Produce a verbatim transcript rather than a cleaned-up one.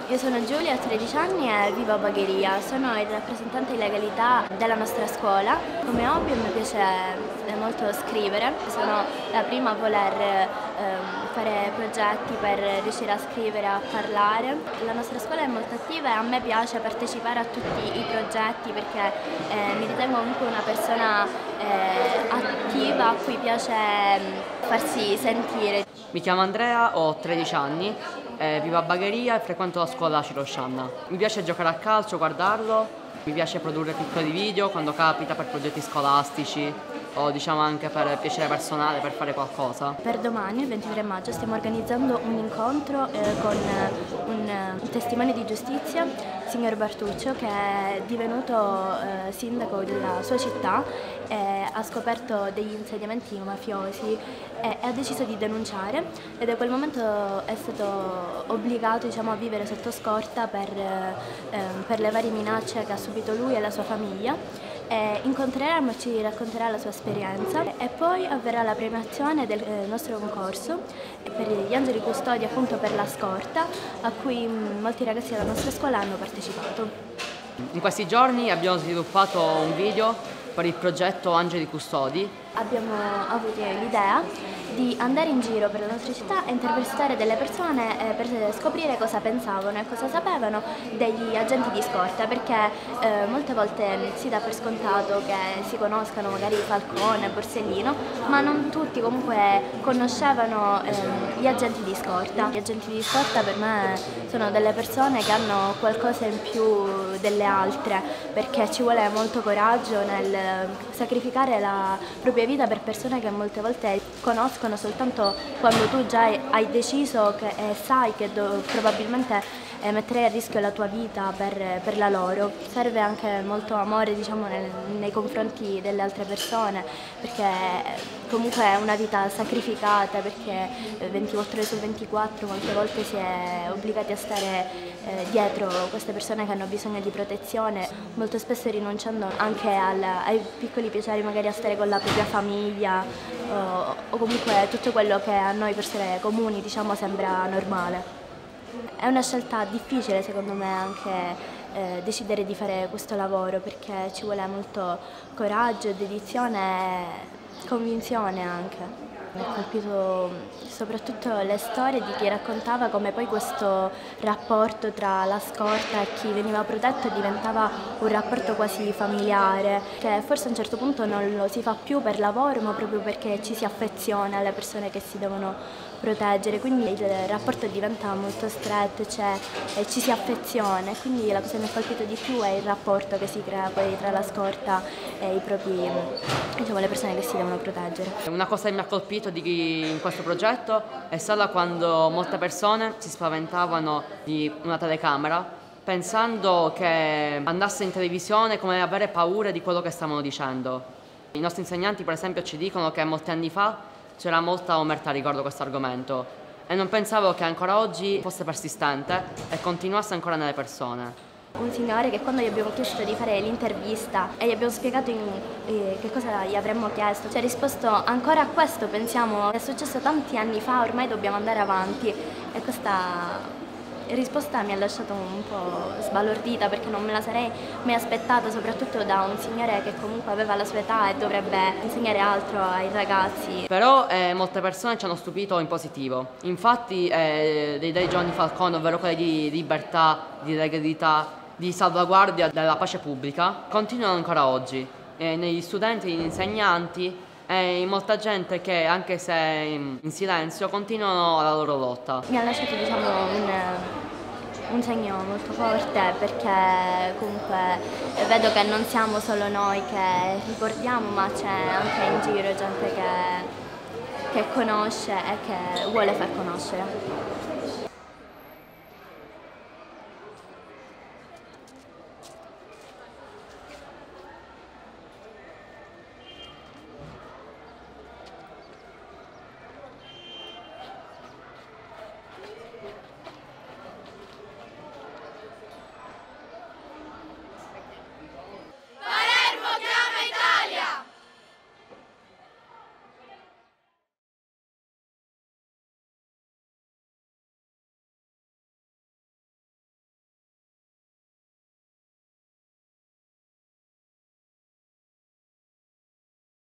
Io sono Giulia, ho tredici anni e vivo a Bagheria. Sono il rappresentante di legalità della nostra scuola. Come hobby mi piace molto scrivere. Sono la prima a voler eh, fare progetti per riuscire a scrivere, a parlare. La nostra scuola è molto attiva e a me piace partecipare a tutti i progetti perché eh, mi ritengo comunque una persona eh, attiva a cui piace farsi sentire. Mi chiamo Andrea, ho tredici anni, eh, vivo a Bagheria e frequento la scuola Ciro Scianna. Mi piace giocare a calcio, guardarlo, mi piace produrre piccoli video quando capita per progetti scolastici o diciamo anche per piacere personale, per fare qualcosa. Per domani, il ventitré maggio, stiamo organizzando un incontro eh, con un, un testimone di giustizia, signor Bartuccio, che è divenuto eh, sindaco della sua città e ha scoperto degli insediamenti mafiosi e ha deciso di denunciare ed da quel momento è stato obbligato, diciamo, a vivere sotto scorta per, eh, per le varie minacce che ha subito lui e la sua famiglia. E incontreremo e ci racconterà la sua esperienza e poi avverrà la premiazione del nostro concorso per gli angeli custodi, appunto per la scorta, a cui molti ragazzi della nostra scuola hanno partecipato. In questi giorni abbiamo sviluppato un video per il progetto Angeli Custodi. Abbiamo avuto l'idea di andare in giro per la nostra città e intervistare delle persone eh, per scoprire cosa pensavano e cosa sapevano degli agenti di scorta, perché eh, molte volte si dà per scontato che si conoscano magari Falcone, Borsellino, ma non tutti comunque conoscevano eh, gli agenti di scorta. Gli agenti di scorta per me sono delle persone che hanno qualcosa in più delle altre, perché ci vuole molto coraggio nel sacrificare la propria vita per persone che molte volte conoscono soltanto quando tu già hai deciso che, e sai che do, probabilmente eh, metterai a rischio la tua vita per, per la loro. Serve anche molto amore, diciamo, nel, nei confronti delle altre persone, perché comunque è una vita sacrificata, perché ventiquattro ore su ventiquattro molte volte si è obbligati a stare eh, dietro queste persone che hanno bisogno di protezione, molto spesso rinunciando anche al, ai piccoli piaceri, magari a stare con la propria famiglia o, o comunque tutto quello che a noi persone comuni, diciamo, sembra normale. È una scelta difficile secondo me anche eh, decidere di fare questo lavoro, perché ci vuole molto coraggio, dedizione e convinzione anche. Mi ha colpito soprattutto le storie di chi raccontava come poi questo rapporto tra la scorta e chi veniva protetto diventava un rapporto quasi familiare, che forse a un certo punto non lo si fa più per lavoro, ma proprio perché ci si affeziona alle persone che si devono proteggere, quindi il rapporto diventa molto stretto, cioè, e ci si affeziona, quindi la cosa che mi ha colpito di più è il rapporto che si crea poi tra la scorta e i propri, diciamo, le persone che si devono proteggere. Una cosa che mi ha colpito di, in questo progetto è stata quando molte persone si spaventavano di una telecamera pensando che andasse in televisione come avere paura di quello che stavano dicendo. I nostri insegnanti per esempio ci dicono che molti anni fa c'era molta omertà riguardo questo argomento e non pensavo che ancora oggi fosse persistente e continuasse ancora nelle persone. Un signore che quando gli abbiamo chiesto di fare l'intervista e gli abbiamo spiegato in, eh, che cosa gli avremmo chiesto, ci ha risposto: ancora a questo pensiamo, è successo tanti anni fa, ormai dobbiamo andare avanti. E questa risposta mi ha lasciato un po' sbalordita, perché non me la sarei mai aspettata, soprattutto da un signore che comunque aveva la sua età e dovrebbe insegnare altro ai ragazzi. Però eh, molte persone ci hanno stupito in positivo. Infatti eh, dei, dei giovani Falcone, ovvero quelli di libertà, di legalità, di salvaguardia della pace pubblica, continuano ancora oggi, eh, negli studenti, negli insegnanti e in molta gente che, anche se in, in silenzio, continuano la loro lotta. Mi ha lasciato, diciamo, un, un segno molto forte, perché comunque vedo che non siamo solo noi che ricordiamo, ma c'è anche in giro gente che, che conosce e che vuole far conoscere.